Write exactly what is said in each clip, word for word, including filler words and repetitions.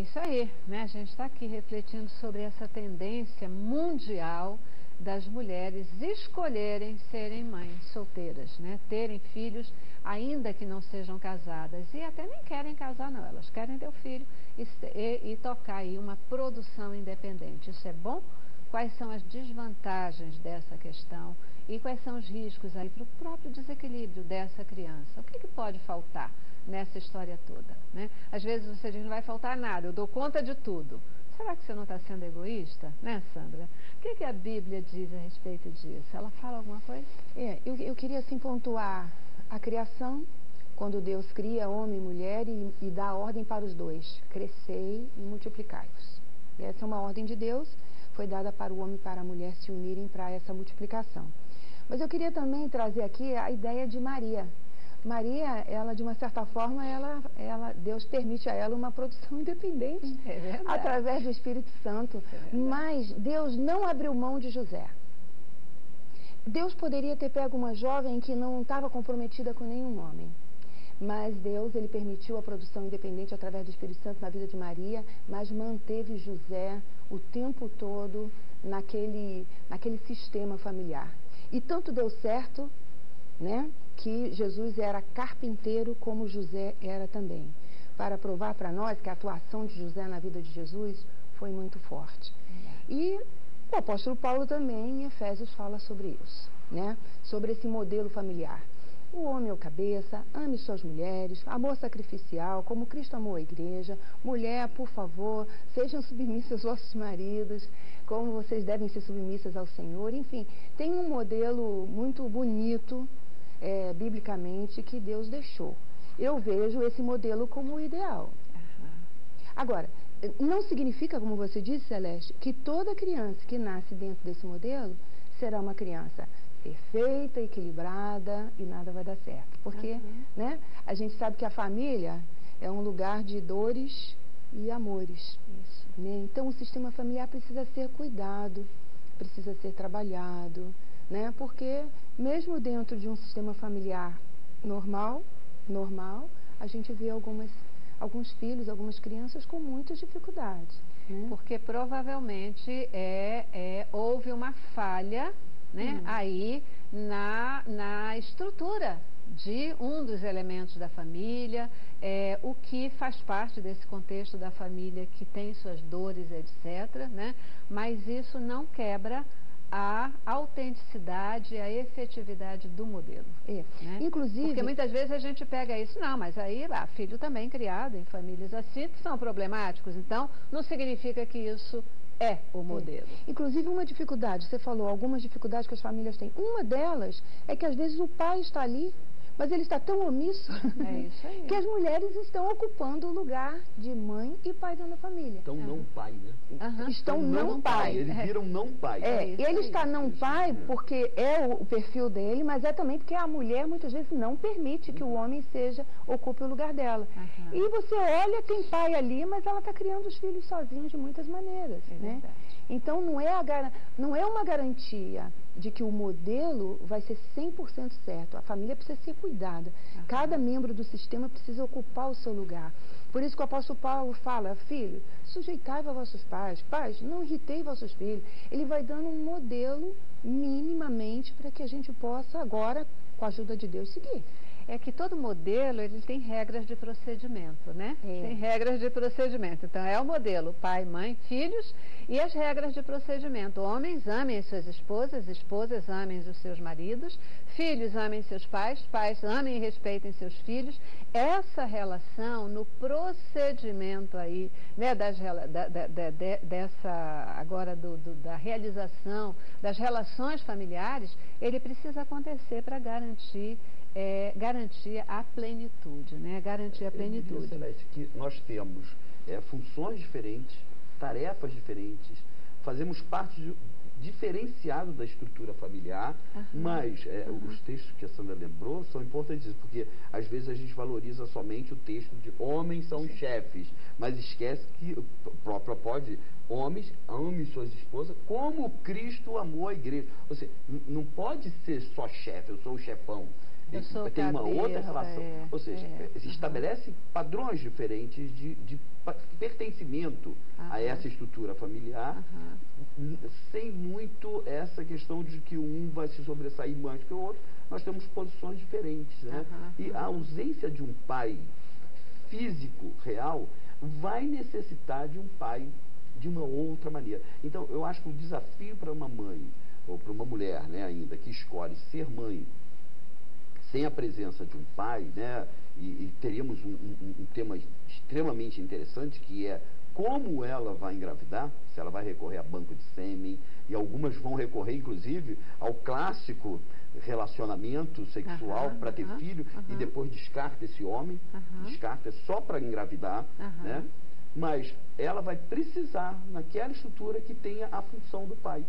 isso aí, né? A gente está aqui refletindo sobre essa tendência mundial das mulheres escolherem serem mães solteiras, né? Terem filhos, ainda que não sejam casadas, e até nem querem casar não, elas querem ter o filho e, e, e tocar aí uma produção independente. Isso é bom? Quais são as desvantagens dessa questão e quais são os riscos aí para o próprio desequilíbrio dessa criança? O que, que pode faltar nessa história toda, né? Às vezes você diz, não vai faltar nada, eu dou conta de tudo. Será que você não está sendo egoísta, né, Sandra? O que, que a Bíblia diz a respeito disso? Ela fala alguma coisa? É, eu, eu queria assim pontuar a criação, quando Deus cria homem e mulher e, e dá a ordem para os dois, crescei e multiplicai-vos. E essa é uma ordem de Deus, foi dada para o homem e para a mulher se unirem para essa multiplicação. Mas eu queria também trazer aqui a ideia de Maria. Maria, ela de uma certa forma, ela, ela, Deus permite a ela uma produção independente, é através do Espírito Santo, é mas Deus não abriu mão de José. Deus poderia ter pego uma jovem que não estava comprometida com nenhum homem, mas Deus, ele permitiu a produção independente através do Espírito Santo na vida de Maria, mas manteve José o tempo todo naquele, naquele sistema familiar. E tanto deu certo, né, que Jesus era carpinteiro como José era também, para provar para nós que a atuação de José na vida de Jesus foi muito forte. E o apóstolo Paulo também em Efésios fala sobre isso, né, sobre esse modelo familiar. O homem é o cabeça, ame suas mulheres, amor sacrificial, como Cristo amou a igreja. Mulher, por favor, sejam submissas aos vossos maridos, como vocês devem ser submissas ao Senhor. Enfim, tem um modelo muito bonito, é, biblicamente, que Deus deixou. Eu vejo esse modelo como o ideal. Uhum. Agora, não significa, como você disse, Celeste, que toda criança que nasce dentro desse modelo será uma criança perfeita, equilibrada e nada vai dar certo. Porque, uhum. né, a gente sabe que a família é um lugar de dores e amores. Isso. Né? Então, o sistema familiar precisa ser cuidado, precisa ser trabalhado, né? Porque mesmo dentro de um sistema familiar normal, normal, a gente vê algumas, alguns filhos, algumas crianças com muitas dificuldades. Né? Porque provavelmente é, é, houve uma falha, né, hum. aí na, na estrutura de um dos elementos da família, é, o que faz parte desse contexto da família que tem suas dores, etcétera, né? Mas isso não quebra a autenticidade, a efetividade do modelo. É. Né? Inclusive... Porque muitas vezes a gente pega isso, não, mas aí ah, filho também criado em famílias assim que são problemáticos, então não significa que isso é o modelo. É. Inclusive uma dificuldade, você falou algumas dificuldades que as famílias têm. Uma delas é que às vezes o pai está ali, mas ele está tão omisso é isso aí. que as mulheres estão ocupando o lugar de mãe e pai dentro da família. Estão não pai, né? Uhum. Estão não, não pai. pai. Eles viram não pai. É, é ele está não isso, pai isso. porque é o, o perfil dele, mas é também porque a mulher muitas vezes não permite que o homem seja, ocupe o lugar dela. Uhum. E você olha, tem pai ali, mas ela está criando os filhos sozinha de muitas maneiras. É né? verdade. Então não é, a, não é uma garantia de que o modelo vai ser cem por cento certo. A família precisa ser cuidada. Uhum. Cada membro do sistema precisa ocupar o seu lugar. Por isso que o apóstolo Paulo fala, filho, sujeitai-vos a vossos pais. Pais, não irritei vossos filhos. Ele vai dando um modelo minimamente para que a gente possa agora, com a ajuda de Deus, seguir. É que todo modelo, ele tem regras de procedimento, né? É. Tem regras de procedimento. Então, é o modelo pai, mãe, filhos e as regras de procedimento. Homens amem as suas esposas, esposas amem os seus maridos, filhos amem seus pais, pais amem e respeitem seus filhos. Essa relação no procedimento aí, né, das, da, da, da, dessa, agora do, do, da realização das relações familiares, ele precisa acontecer para garantir É, garantir a plenitude, né? Garantir a plenitude. Eu diria, Celeste, que nós temos é, funções diferentes, tarefas diferentes, fazemos parte de, diferenciado da estrutura familiar, uhum. mas é, uhum. os textos que a Sandra lembrou são importantes, porque às vezes a gente valoriza somente o texto de homens são os chefes, mas esquece que o próprio pode, homens amem suas esposas como Cristo amou a igreja. Ou seja, não pode ser só chefe, eu sou o chefão. Eu sou tem uma cabeça, outra relação. é, Ou seja, é, se estabelece padrões diferentes de, de pertencimento aham. a essa estrutura familiar, aham. sem muito essa questão de que um vai se sobressair mais que o outro. Nós temos posições diferentes, né? Aham, e aham. a ausência de um pai físico, real, vai necessitar de um pai de uma outra maneira. Então, eu acho que o desafio para uma mãe, ou para uma mulher, né, ainda, que escolhe ser mãe, sem a presença de um pai, né, e, e teríamos um, um, um tema extremamente interessante, que é como ela vai engravidar, se ela vai recorrer a banco de sêmen, e algumas vão recorrer, inclusive, ao clássico relacionamento sexual para ter uh-huh, filho, uh-huh. e depois descarta esse homem, uh-huh. descarta só para engravidar, uh-huh. né? Mas ela vai precisar naquela estrutura que tenha a função do pai.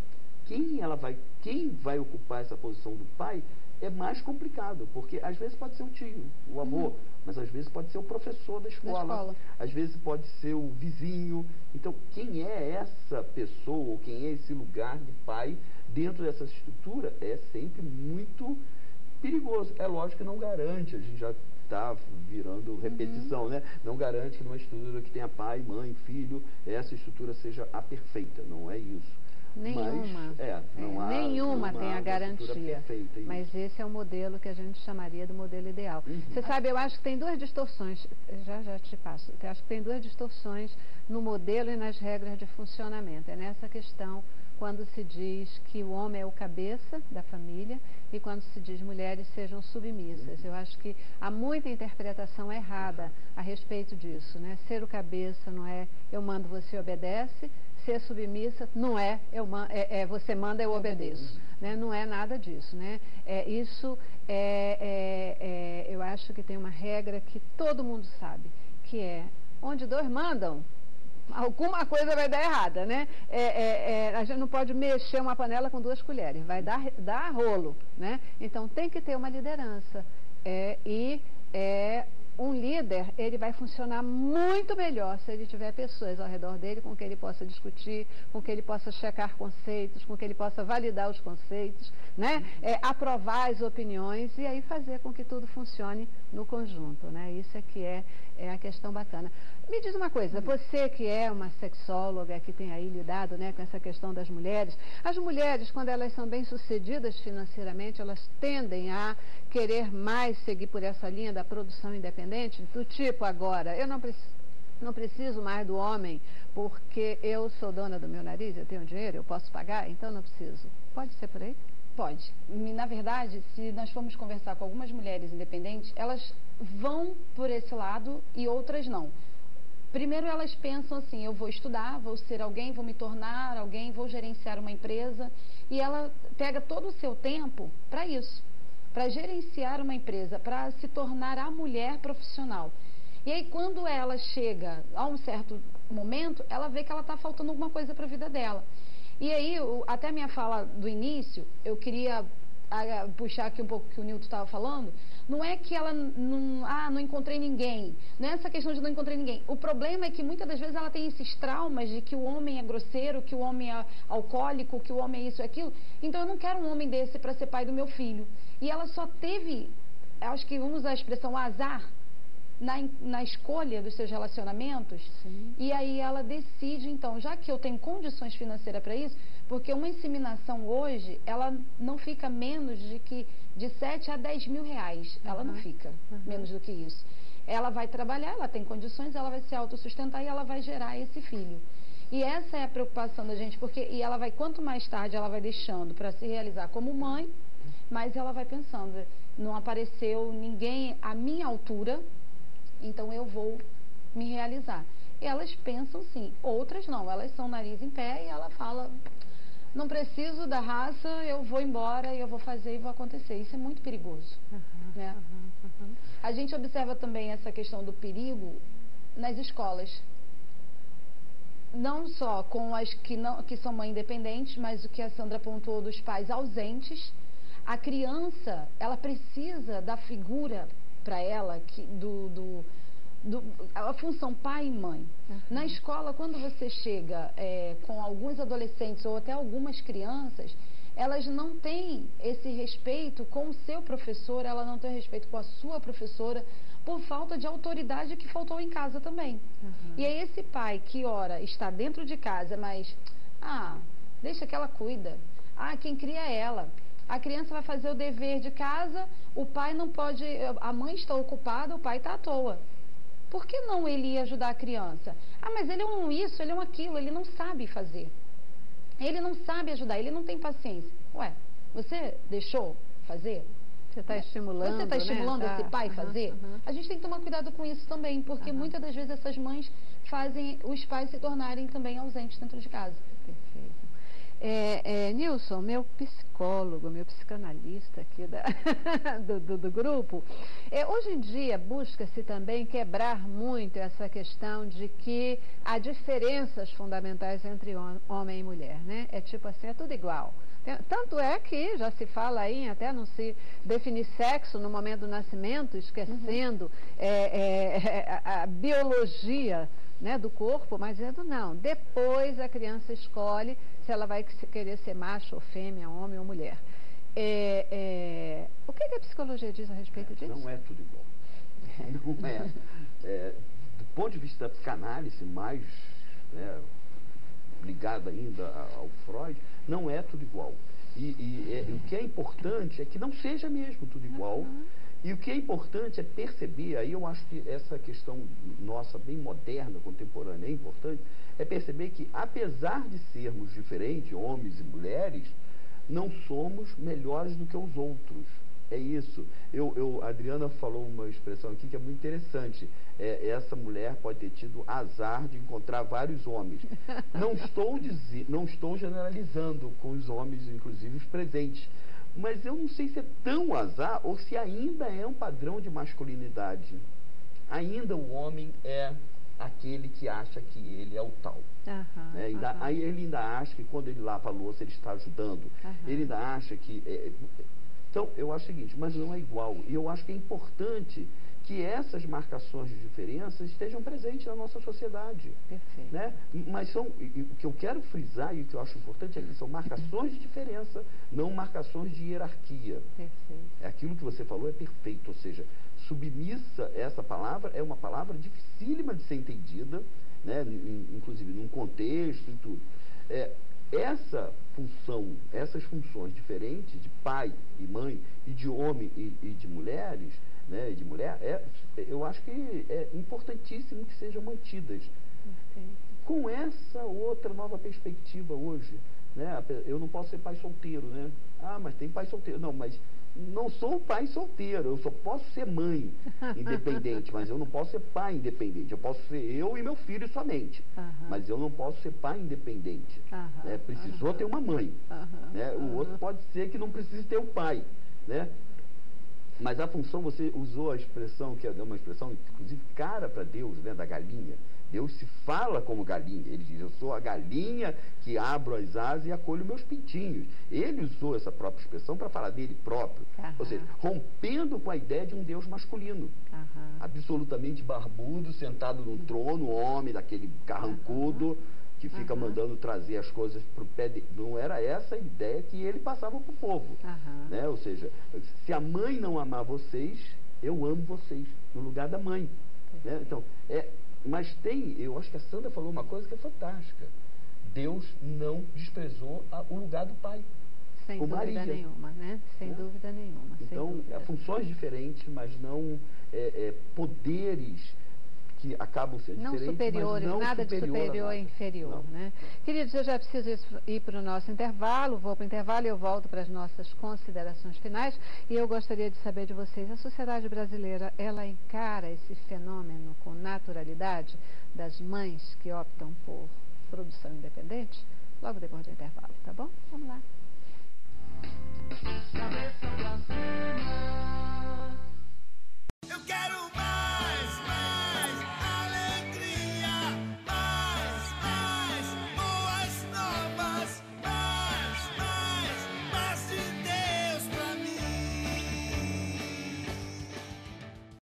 Quem ela vai, quem vai ocupar essa posição do pai é mais complicado, porque às vezes pode ser o tio, o avô, uhum. mas às vezes pode ser o professor da escola, da escola, às vezes pode ser o vizinho. Então, quem é essa pessoa, ou quem é esse lugar de pai dentro dessa estrutura é sempre muito perigoso. É lógico que não garante, a gente já está virando repetição, uhum. né? Não garante que numa estrutura que tenha pai, mãe, filho, essa estrutura seja a perfeita, não é isso. Nenhuma, mas, é, não é, há, nenhuma não tem há a garantia, perfeita, mas esse é o modelo que a gente chamaria do modelo ideal. Uhum. Você sabe, eu acho que tem duas distorções, já já te passo, eu acho que tem duas distorções no modelo e nas regras de funcionamento. É nessa questão quando se diz que o homem é o cabeça da família e quando se diz mulheres sejam submissas. Uhum. Eu acho que há muita interpretação errada a respeito disso, né? Ser o cabeça não é eu mando, você obedece. Ser submissa não é, eu, é, é você manda, eu obedeço. Né? Não é nada disso. Né? É, isso, é, é, é, eu acho que tem uma regra que todo mundo sabe, que é, onde dois mandam, alguma coisa vai dar errada. Né? É, é, é, a gente não pode mexer uma panela com duas colheres, vai dar, dar rolo. Né? Então, tem que ter uma liderança. É, e é, um líder, ele vai funcionar muito melhor se ele tiver pessoas ao redor dele com quem ele possa discutir, com quem ele possa checar conceitos, com quem ele possa validar os conceitos, né? É, aprovar as opiniões e aí fazer com que tudo funcione no conjunto, né? Isso é que é, é a questão bacana. Me diz uma coisa, você que é uma sexóloga, que tem aí lidado, né, com essa questão das mulheres, as mulheres, quando elas são bem-sucedidas financeiramente, elas tendem a querer mais seguir por essa linha da produção independente, do tipo agora, eu não, preci não preciso mais do homem porque eu sou dona do meu nariz, eu tenho dinheiro, eu posso pagar, então não preciso. Pode ser por aí? Pode. Na verdade, se nós formos conversar com algumas mulheres independentes, elas vão por esse lado e outras não. Primeiro elas pensam assim, eu vou estudar, vou ser alguém, vou me tornar alguém, vou gerenciar uma empresa. E ela pega todo o seu tempo para isso, para gerenciar uma empresa, para se tornar a mulher profissional. E aí quando ela chega a um certo momento, ela vê que ela está faltando alguma coisa para a vida dela. E aí, até a minha fala do início, eu queria a, puxar aqui um pouco o que o Nilton estava falando, não é que ela não, ah, não encontrei ninguém, não é essa questão de não encontrei ninguém. O problema é que muitas das vezes ela tem esses traumas de que o homem é grosseiro, que o homem é alcoólico, que o homem é isso e aquilo. Então eu não quero um homem desse para ser pai do meu filho. E ela só teve, acho que vamos usar a expressão azar, Na, na escolha dos seus relacionamentos. Sim. E aí ela decide, então, já que eu tenho condições financeiras para isso, porque uma inseminação hoje, ela não fica menos de que de sete a dez mil reais, uhum. ela não fica uhum. menos do que isso. Ela vai trabalhar, ela tem condições, ela vai se autossustentar e ela vai gerar esse filho. E essa é a preocupação da gente, porque e ela vai, quanto mais tarde ela vai deixando para se realizar como mãe, mais ela vai pensando, não apareceu ninguém à minha altura, então eu vou me realizar. E elas pensam sim, outras não, elas são nariz em pé e ela fala, não preciso da raça, eu vou embora e eu vou fazer e vou acontecer. Isso é muito perigoso. Uhum, né? Uhum, uhum. A gente observa também essa questão do perigo nas escolas. Não só com as que, não, que são mãe independentes, mas o que a Sandra pontuou dos pais ausentes. A criança, ela precisa da figura para ela, que, do, do, do, a função pai e mãe. Uhum. Na escola, quando você chega é, com alguns adolescentes ou até algumas crianças, elas não têm esse respeito com o seu professor, ela não tem respeito com a sua professora, por falta de autoridade que faltou em casa também. Uhum. E é esse pai que, ora, está dentro de casa, mas, ah, deixa que ela cuida. Ah, quem cria é ela. A criança vai fazer o dever de casa, o pai não pode, a mãe está ocupada, o pai está à toa. Por que não ele ia ajudar a criança? Ah, mas ele é um isso, ele é um aquilo, ele não sabe fazer. Ele não sabe ajudar, ele não tem paciência. Ué, você deixou fazer? Você está estimulando, Você está estimulando né? esse pai a uhum, fazer? Uhum. A gente tem que tomar cuidado com isso também, porque uhum. muitas das vezes essas mães fazem os pais se tornarem também ausentes dentro de casa. Perfeito. É, é, Nilson, meu psicólogo, meu psicanalista aqui da, do, do, do grupo, é, hoje em dia busca-se também quebrar muito essa questão de que há diferenças fundamentais entre homem e mulher, né? É tipo assim, é tudo igual. Tanto é que já se fala aí, até não se definir sexo no momento do nascimento, esquecendo uhum. é, é, a, a biologia, né, do corpo, mas dizendo não, depois a criança escolhe se ela vai querer ser macho ou fêmea, homem ou mulher. É, é, o que, que a psicologia diz a respeito é, disso? Não é tudo igual. Não é. é. Do ponto de vista da psicanálise, mais né, ligado ainda ao Freud, não é tudo igual. E, e é, o que é importante é que não seja mesmo tudo igual. Uhum. E o que é importante é perceber, aí eu acho que essa questão nossa, bem moderna, contemporânea, é importante, é perceber que, apesar de sermos diferentes, homens e mulheres, não somos melhores do que os outros. É isso. Eu, eu, a Adriana falou uma expressão aqui que é muito interessante. É, essa mulher pode ter tido azar de encontrar vários homens. Não estou, dizer, não estou generalizando com os homens, inclusive os presentes. Mas eu não sei se é tão azar ou se ainda é um padrão de masculinidade. Ainda o homem é aquele que acha que ele é o tal. Uhum, né? ainda, uhum. Aí ele ainda acha que quando ele lava a louça ele está ajudando. Uhum. Ele ainda acha que... É, então, eu acho o seguinte, mas não é igual. E eu acho que é importante que essas marcações de diferença estejam presentes na nossa sociedade. Perfeito. Né? Mas são, o que eu quero frisar e o que eu acho importante é que são marcações de diferença, não marcações de hierarquia. Perfeito. É aquilo que você falou é perfeito, ou seja, submissa, essa palavra é uma palavra dificílima de ser entendida, né? Inclusive num contexto e tudo. É, essa função, essas funções diferentes de pai e mãe, e de homem e, e de mulheres, né, de mulher, é, eu acho que é importantíssimo que sejam mantidas. Perfeito. Com essa outra nova perspectiva hoje, né, eu não posso ser pai solteiro, né? Ah, mas tem pai solteiro. Não, mas não sou pai solteiro, eu só posso ser mãe independente, mas eu não posso ser pai independente. Eu posso ser eu e meu filho somente, uhum. mas eu não posso ser pai independente. Uhum. Né? Precisou uhum. ter uma mãe. Uhum. Né? O uhum. outro pode ser que não precise ter um pai, né? Mas a função, você usou a expressão, que é uma expressão, inclusive, cara para Deus, né, da galinha. Deus se fala como galinha. Ele diz, eu sou a galinha que abro as asas e acolho meus pintinhos. Ele usou essa própria expressão para falar dele próprio. Uhum. Ou seja, rompendo com a ideia de um Deus masculino. Uhum. Absolutamente barbudo, sentado num trono, homem daquele carrancudo, uhum. que fica uhum. mandando trazer as coisas para o pé dele. Não era essa a ideia que ele passava para o povo. Uhum. Né? Ou seja, se a mãe não amar vocês, eu amo vocês, no lugar da mãe. Né? Então, é... Mas tem, eu acho que a Sandra falou uma coisa que é fantástica. Deus não desprezou a, o lugar do pai. Sem dúvida Maria. nenhuma, né? Sem né? dúvida nenhuma. Então, dúvida. funções diferentes, mas não é, é, poderes que acabam sendo não diferentes, superiores, mas não nada superior de superior e inferior, não. né? Queridos, eu já preciso ir para o nosso intervalo, vou para o intervalo e eu volto para as nossas considerações finais. E eu gostaria de saber de vocês, a sociedade brasileira, ela encara esse fenômeno com naturalidade das mães que optam por produção independente? Logo depois do intervalo, tá bom? Vamos lá. Cabeça pra cima. Eu quero mais.